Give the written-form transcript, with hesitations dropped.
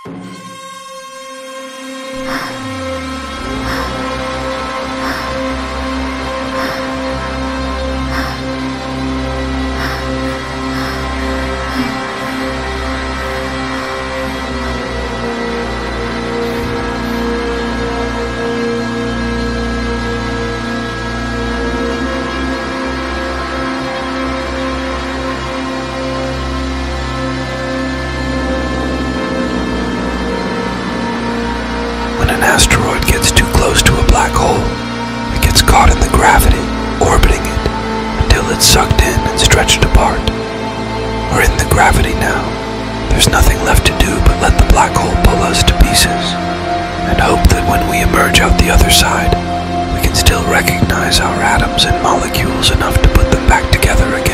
An asteroid gets too close to a black hole, it gets caught in the gravity, orbiting it, until it's sucked in and stretched apart. We're in the gravity now. There's nothing left to do but let the black hole pull us to pieces, and hope that when we emerge out the other side, we can still recognize our atoms and molecules enough to put them back together again.